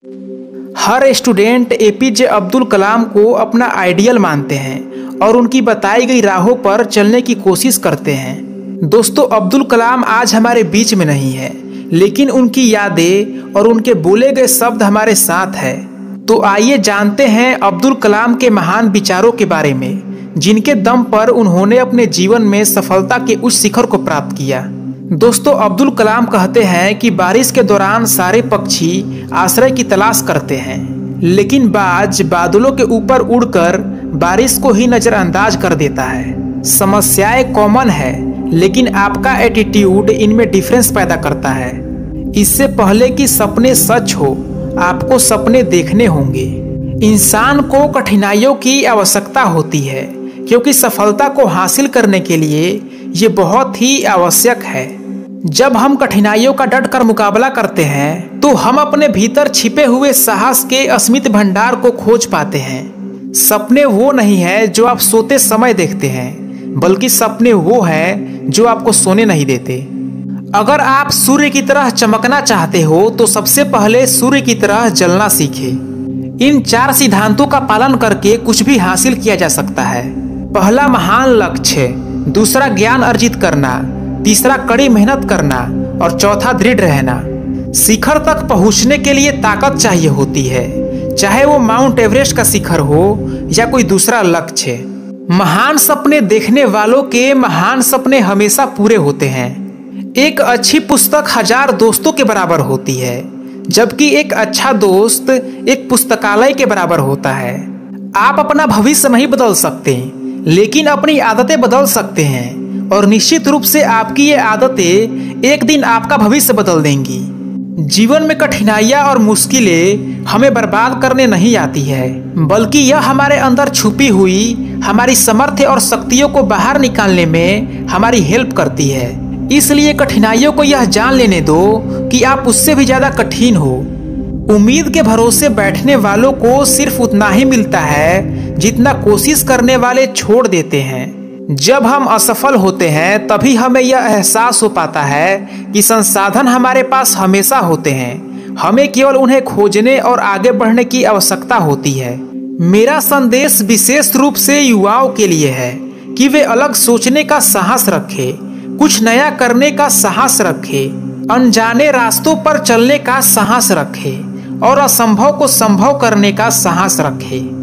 हर student APJ Abdul Kalam को अपना ideal मानते हैं और उनकी बताई गई राहों पर चलने की कोशिश करते हैं। दोस्तों, अब्दुल कलाम आज हमारे बीच में नहीं है, लेकिन उनकी यादें और उनके बोले गए शब्द हमारे साथ है। तो आइए जानते हैं अब्दुल कलाम के महान विचारों के बारे में, जिनके दम पर उन्होंने अपने जीवन में सफलता के उच्च शिखर को प्राप्त किया। दोस्तों, अब्दुल कलाम कहते हैं कि बारिश के दौरान सारे पक्षी आश्रय की तलाश करते हैं, लेकिन बाज बादलों के ऊपर उड़कर बारिश को ही नजरअंदाज कर देता है। समस्याएं कॉमन है, लेकिन आपका एटीट्यूड इनमें डिफरेंस पैदा करता है। इससे पहले कि सपने सच हो, आपको सपने देखने होंगे। इंसान को कठिनाइयों की आवश्यकता होती है, क्योंकि सफलता को हासिल करने के लिए ये बहुत ही आवश्यक है। जब हम कठिनाइयों का डट कर मुकाबला करते हैं तो हम अपने भीतर छिपे हुए साहस के असीमित भंडार को खोज पाते हैं। सपने वो नहीं है जो आप सोते समय देखते हैं, बल्कि सपने वो है जो आपको सोने नहीं देते। अगर आप सूर्य की तरह चमकना चाहते हो तो सबसे पहले सूर्य की तरह जलना सीखें। इन 4 सिद्धांतों का पालन करके कुछ भी हासिल किया जा सकता है। पहला, महान लक्ष्य। दूसरा, ज्ञान अर्जित करना। तीसरा, कड़ी मेहनत करना। और चौथा, दृढ़ रहना। शिखर तक पहुंचने के लिए ताकत चाहिए होती है, चाहे वो माउंट एवरेस्ट का शिखर हो या कोई दूसरा लक्ष्य। महान सपने देखने वालों के महान सपने हमेशा पूरे होते हैं। एक अच्छी पुस्तक 1000 दोस्तों के बराबर होती है, जबकि एक अच्छा दोस्त एक पुस्तकालय के बराबर होता है। आप अपना भविष्य नहीं बदल सकते, लेकिन अपनी आदतें बदल सकते हैं, और निश्चित रूप से आपकी ये आदतें एक दिन आपका भविष्य बदल देंगी। जीवन में कठिनाइयां और मुश्किलें हमें बर्बाद करने नहीं आती है, बल्कि यह हमारे अंदर छुपी हुई हमारी सामर्थ्य और शक्तियों को बाहर निकालने में हमारी हेल्प करती है। इसलिए कठिनाइयों को यह जान लेने दो कि आप उससे भी ज्यादा कठिन हो। उम्मीद के भरोसे बैठने वालों को सिर्फ उतना ही मिलता है जितना कोशिश करने वाले छोड़ देते हैं। जब हम असफल होते हैं तभी हमें यह एहसास हो पाता है कि संसाधन हमारे पास हमेशा होते हैं, हमें केवल उन्हें खोजने और आगे बढ़ने की आवश्यकता होती है। मेरा संदेश विशेष रूप से युवाओं के लिए है कि वे अलग सोचने का साहस रखें, कुछ नया करने का साहस रखें, अनजाने रास्तों पर चलने का साहस रखें और असंभव को संभव करने का साहस रखें।